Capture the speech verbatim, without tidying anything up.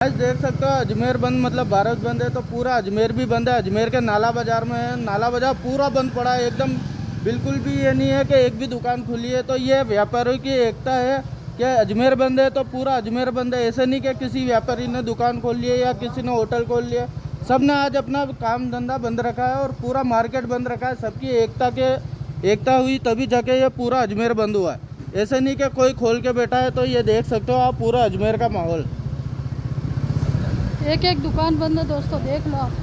आज देख सकते हो अजमेर बंद मतलब भारत बंद है तो पूरा अजमेर भी बंद है। अजमेर के नाला बाजार में है, नाला बाजार पूरा बंद पड़ा है एकदम। बिल्कुल भी ये नहीं है कि एक भी दुकान खुली है। तो ये व्यापारियों की एकता है कि अजमेर बंद है तो पूरा अजमेर बंद है। ऐसे नहीं कि किसी व्यापारी ने दुकान खोल ली है या किसी ने होटल खोल लिया। सब ने आज अपना काम धंधा बंद रखा है और पूरा मार्केट बंद रखा है। सबकी एकता के एकता हुई तभी जाके ये पूरा अजमेर बंद हुआ है। ऐसे नहीं कि कोई खोल के बैठा है। तो ये देख सकते हो आप पूरा अजमेर का माहौल। एक एक दुकान बंद है दोस्तों, देख लो आप।